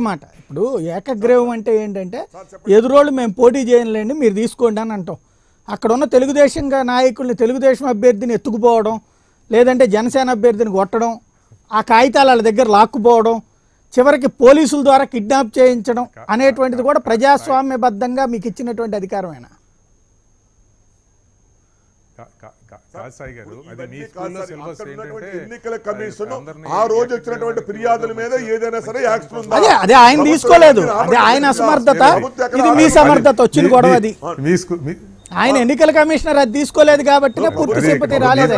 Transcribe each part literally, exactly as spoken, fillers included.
మాట, ఇప్పుడు ఏకగ్రీవం అంటే ఏంటంటే ఎదురోళ్ళు మేము పోటీ చేయలేండి మీరు తీసుకోండి అని అంటాం. అక్కడ ఉన్న తెలుగుదేశం నాయకుల్ని తెలుగుదేశం అభ్యర్థిని ఎత్తుకుపోవడం, లేదంటే జనసేన అభ్యర్థిని కొట్టడం, ఆ కాగితాలు వాళ్ళ దగ్గర లాక్కుపోవడం, చివరికి పోలీసుల ద్వారా కిడ్నాప్ చేయించడం అనేటువంటిది కూడా ప్రజాస్వామ్యబద్ధంగా మీకు ఇచ్చినటువంటి అధికారమేనా? ఎన్నికల కమిషన్ ఆ రోజు వచ్చినటువంటి ఫిర్యాదుల మీద ఏదైనా సరే యాక్షన్ ఉందా? అదే అదే ఆయన తీసుకోలేదు, అదే ఆయన అసమర్థత, ఇది మీ సమర్థత వచ్చిన గొడవ. అది ఆయన ఎన్నికల కమిషనర్ అది తీసుకోలేదు కాబట్టి పూర్తి సింపతి రాలేదు.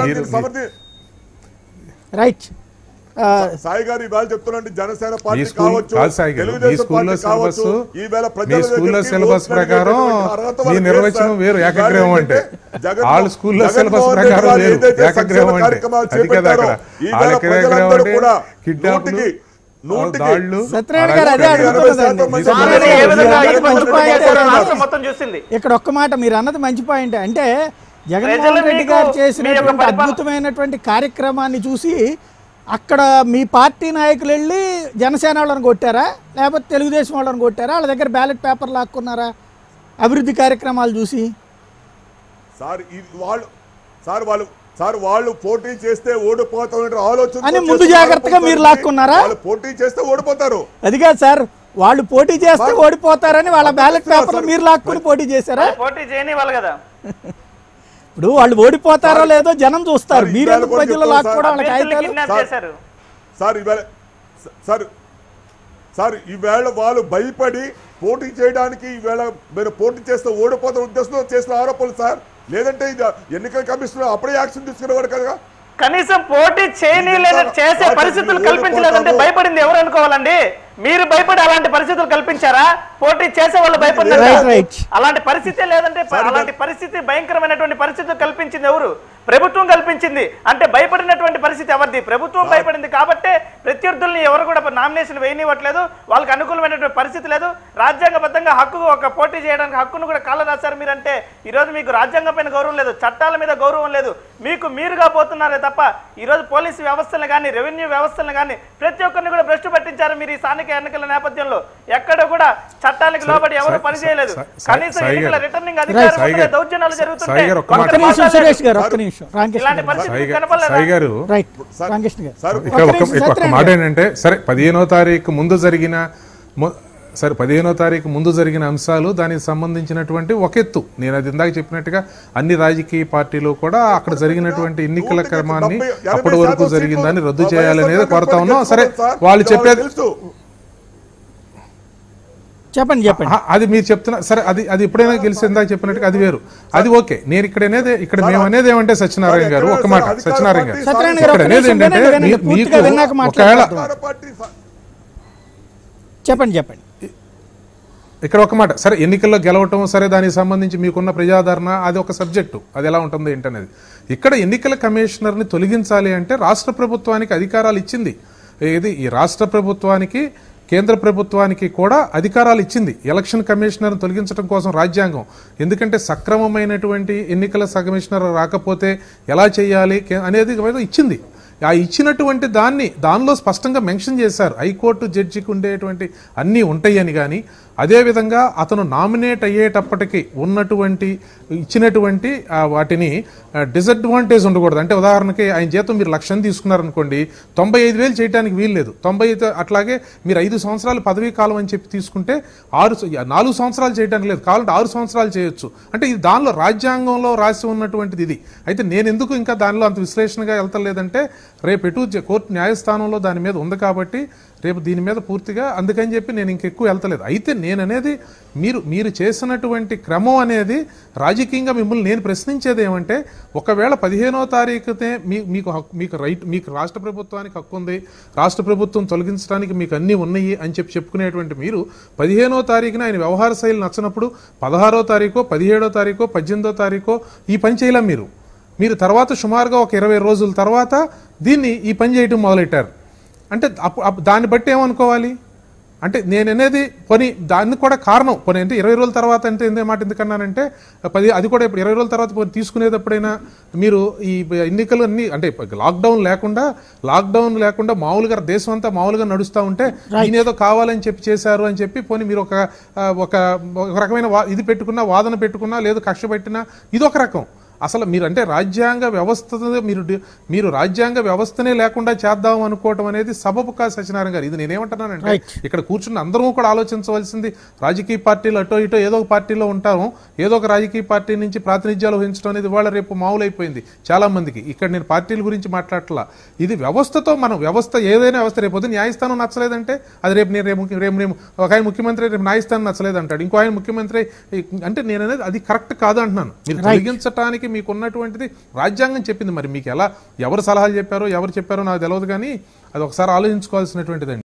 రైట్ సాయి గారు ఇవాళ చెప్తున్నట్టు జనసేన పార్టీ కావచ్చు, తెలుగుదేశం పార్టీ కావచ్చు, ఈవేళ ప్రజల సిలబస్ ప్రకారం మీ నిర్వచనం వేరు. ఏకగ్రీవం అంటే వాళ్ళ స్కూల్లో సిలబస్ ప్రకారం వేరు. ఏకగ్రీవం అంటే అది కదా అక్కడ వాళ్ళ ఏకగ్రీవం అంటే కిడ్నాప్ ఇక్కడ ఒక్క మాట మీరు అన్నది మంచి పాయింట్. అంటే జగన్మోహన్ రెడ్డి గారు చేసినటువంటి అద్భుతమైనటువంటి కార్యక్రమాన్ని చూసి అక్కడ మీ పార్టీ నాయకులు వెళ్ళి జనసేన వాళ్ళని కొట్టారా, లేకపోతే తెలుగుదేశం వాళ్ళని కొట్టారా? వాళ్ళ దగ్గర బ్యాలెట్ పేపర్ లాక్కున్నారా అభివృద్ధి కార్యక్రమాలు చూసి? సార్ వాళ్ళు సార్ వాళ్ళు సార్ వాళ్ళు పోటీ చేస్తే ఓడిపోతారు ఆలోచన అని ముందు జాగ్రత్తగా మీరు లాక్కున్నారా? వాళ్ళు పోటీ చేస్తే ఓడిపోతారు అది కాదు సార్, వాళ్ళు పోటీ చేస్తే ఓడిపోతారని వాళ్ళ బ్యాలెట్ పేపర్లు మీరు లాక్కుని పోటీ చేశారా? పోటీ చేయని వాళ్ళు కదా. ఇప్పుడు వాళ్ళు ఓడిపోతారో లేదో జనం చూస్తారు, మీరు ఎందుకు ప్రజలు లాక్కోవడం వాళ్ళ కాగితాలు? సార్ ఈవేళ సార్ సార్ ఈవేళ వాళ్ళు భయపడి పోటీ చేయడానికి ఈవేళ మీరు పోటీ చేస్తే ఓడిపోతారు ఉద్దేశంతో చేసిన ఆరోపణలు సార్. లేదంటే ఎన్నికల కమిషన్ అప్పుడే యాక్షన్ తీసుకునేవాడు కదా. కనీసం పోటీ చేయని చేసే పరిస్థితులు కల్పించలేదంటే భయపడింది ఎవరు అనుకోవాలండి? మీరు భయపడి అలాంటి పరిస్థితులు కల్పించారా? పోటీ చేసే వాళ్ళు భయపడినారు. అలాంటి పరిస్థితే లేదంటే అలాంటి పరిస్థితి భయంకరమైనటువంటి పరిస్థితులు కల్పించింది ఎవరు? ప్రభుత్వం కల్పించింది. అంటే భయపడినటువంటి పరిస్థితి ఎవరిది? ప్రభుత్వం భయపడింది కాబట్టి ప్రత్యర్థుల్ని ఎవరు కూడా నామినేషన్ వేయనివ్వట్లేదు, వాళ్ళకి అనుకూలమైనటువంటి పరిస్థితి లేదు. రాజ్యాంగబద్ధంగా హక్కు ఒక పోటీ చేయడానికి హక్కును కూడా కాళ్ళ రాశారు మీరంటే ఈరోజు మీకు రాజ్యాంగం పైన గౌరవం లేదు, చట్టాల మీద గౌరవం లేదు, మీకు మీరుగా పోతున్నారే తప్ప ఈరోజు పోలీసు వ్యవస్థలను కానీ రెవెన్యూ వ్యవస్థలను కానీ ప్రతి ఒక్కరిని కూడా భ్రష్టు పట్టించారు మీరు ఈ స్థానిక ఎన్నికల నేపథ్యంలో. ఎక్కడ కూడా చట్టానికి లోబడి ఎవరు పనిచేయలేదు. కనీసం ఎన్నికల రిటర్నింగ్ అధికారులు దౌర్జన్యాలు జరుగుతుంటే మాట ఏంటంటే సరే పదిహేనో తారీఖు ముందు జరిగిన సరే పదిహేనో తారీఖు ముందు జరిగిన అంశాలు దానికి సంబంధించినటువంటి ఒక ఎత్తు. నేను అది ఇందాక చెప్పినట్టుగా అన్ని రాజకీయ పార్టీలు కూడా అక్కడ జరిగినటువంటి ఎన్నికల క్రమాన్ని అప్పటి వరకు జరిగిందని రద్దు చేయాలనేది కోరుతా ఉన్నాం. సరే వాళ్ళు చెప్పేది చెప్పండి చెప్పండి అది మీరు చెప్తున్నా సరే, అది అది ఎప్పుడైనా గెలిచిందా చెప్పినట్టుగా అది వేరు, అది ఓకే. నేను ఇక్కడ అనేది ఇక్కడ మేము అనేది ఏమంటే సత్యనారాయణ గారు ఒక మాట, సత్యనారాయణ గారు ఇక్కడ అనేది ఏంటంటే ఒకవేళ చెప్పండి చెప్పండి ఇక్కడ ఒక మాట సరే ఎన్నికల్లో గెలవటం సరే దానికి సంబంధించి మీకున్న ప్రజాదరణ అది ఒక సబ్జెక్టు, అది ఎలా ఉంటుంది ఏంటనేది. ఇక్కడ ఎన్నికల కమిషనర్ని తొలగించాలి అంటే రాష్ట్ర ప్రభుత్వానికి అధికారాలు ఇచ్చింది. ఇది ఈ రాష్ట్ర ప్రభుత్వానికి కేంద్ర ప్రభుత్వానికి కూడా అధికారాలు ఇచ్చింది ఎలక్షన్ కమిషనర్ని తొలగించడం కోసం రాజ్యాంగం. ఎందుకంటే సక్రమమైనటువంటి ఎన్నికల కమిషనర్ రాకపోతే ఎలా చేయాలి అనేది ఇచ్చింది. ఆ ఇచ్చినటువంటి దాన్ని దానిలో స్పష్టంగా మెన్షన్ చేశారు హైకోర్టు జడ్జికి ఉండేటువంటి అన్నీ ఉంటాయని. కానీ అదేవిధంగా అతను నామినేట్ అయ్యేటప్పటికి ఉన్నటువంటి ఇచ్చినటువంటి వాటిని డిసడ్వాంటేజ్ ఉండకూడదు. అంటే ఉదాహరణకి ఆయన జీతం మీరు లక్షని తీసుకున్నారనుకోండి, తొంభై ఐదు వేలు చేయడానికి వీలు లేదు. తొంభై ఐదు అట్లాగే మీరు ఐదు సంవత్సరాలు పదవీ కాలం అని చెప్పి తీసుకుంటే ఆరు నాలుగు సంవత్సరాలు చేయడానికి లేదు, కావాలంటే ఆరు సంవత్సరాలు చేయొచ్చు. అంటే ఇది దానిలో రాజ్యాంగంలో రాసి ఉన్నటువంటిది ఇది. అయితే నేను ఎందుకు ఇంకా దానిలో అంత విశ్లేషణగా వెళ్తలేదంటే రేపు ఎటు కోర్టు న్యాయస్థానంలో దాని మీద ఉంది కాబట్టి రేపు దీని మీద పూర్తిగా అందుకని చెప్పి నేను ఇంకెక్కువ వెళ్తలేదు. అయితే నేను అనేది మీరు మీరు చేసినటువంటి క్రమం అనేది రాజకీయంగా మిమ్మల్ని నేను ప్రశ్నించేది ఏమంటే ఒకవేళ పదిహేనో తారీఖునే మీ మీకు మీకు రైట్ మీకు రాష్ట్ర ప్రభుత్వానికి హక్కు ఉంది, రాష్ట్ర ప్రభుత్వం తొలగించడానికి మీకు అన్నీ ఉన్నాయి అని చెప్పి చెప్పుకునేటువంటి మీరు పదిహేనో తారీఖున ఆయన వ్యవహార శైలి నచ్చినప్పుడు పదహారో తారీఖో పదిహేడో తారీఖో పద్దెనిమిదో తారీఖో ఈ పని చేయలేం. మీరు మీరు తర్వాత సుమారుగా ఒక ఇరవై రోజుల తర్వాత దీన్ని ఈ పని చేయటం మొదలెట్టారు. అంటే దాన్ని బట్టి ఏమనుకోవాలి, అంటే నేను అనేది పోనీ దాన్ని కూడా కారణం పోనీ అంటే ఇరవై రోజుల తర్వాత అంటే ఎందే మాట ఎందుకన్నానంటే పది అది కూడా ఇప్పుడు ఇరవై రోజుల తర్వాత పోనీ తీసుకునేటప్పుడైనా మీరు ఈ ఎన్నికలు అన్ని అంటే లాక్డౌన్ లేకుండా లాక్డౌన్ లేకుండా మామూలుగా దేశం అంతా మామూలుగా నడుస్తూ ఉంటే ఈయనేదో కావాలని చెప్పి చేశారు అని చెప్పి పోనీ మీరు ఒక ఒక ఒక రకమైన ఇది పెట్టుకున్నా వాదన పెట్టుకున్నా లేదు కక్ష పెట్టినా ఇది ఒక రకం. అసలు మీరు అంటే రాజ్యాంగ వ్యవస్థ మీరు మీరు రాజ్యాంగ వ్యవస్థనే లేకుండా చేద్దాం అనుకోవటం అనేది సబబు కాదు సత్యనారాయణ గారు. ఇది నేనేమంటున్నానంటే ఇక్కడ కూర్చున్న అందరూ కూడా ఆలోచించవలసింది రాజకీయ పార్టీలు అటో ఇటో ఏదో ఒక పార్టీలో ఉంటాము, ఏదో ఒక రాజకీయ పార్టీ నుంచి ప్రాతినిధ్యాలు వహించడం అనేది ఇవాళ రేపు మామూలు అయిపోయింది చాలా మందికి. ఇక్కడ నేను పార్టీల గురించి మాట్లాడట్లా, ఇది వ్యవస్థతో మనం వ్యవస్థ ఏదైనా వ్యవస్థ రేపు న్యాయస్థానం నచ్చలేదంటే అది రేపు నేను రేపు రేపు రేపు ఒక ఆయన ముఖ్యమంత్రి రేపు న్యాయస్థానం నచ్చలేదు అంటాడు, ఇంకో ఆయన ముఖ్యమంత్రి అంటే నేను అనేది అది కరెక్ట్ కాదు అంటున్నాను. మీరు తొలగించడానికి మీకు ఉన్నటువంటిది రాజ్యాంగం చెప్పింది, మరి మీకు ఎలా ఎవరు సలహాలు చెప్పారో ఎవరు చెప్పారో నాకు తెలియదు, కానీ అది ఒకసారి ఆలోచించుకోవాల్సినటువంటిదండి.